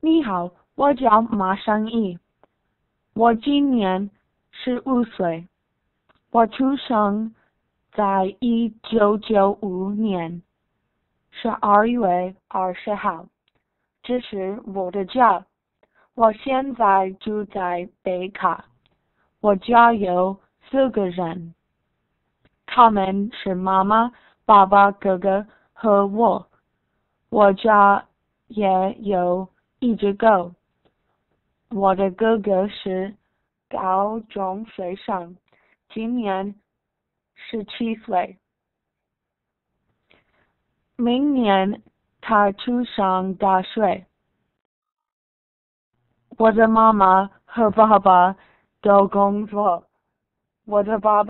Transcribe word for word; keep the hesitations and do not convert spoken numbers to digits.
你好，我叫马尚义，我今年十五岁，我出生在一九九五年十二月二十号，这是我的家。我现在住在北卡，我家有四个人，他们是妈妈、爸爸、哥哥和我。我家也有一只狗。我的哥哥是高中学生，今年十七岁。明年他去上大学。我的妈妈和爸爸都工作。我的爸爸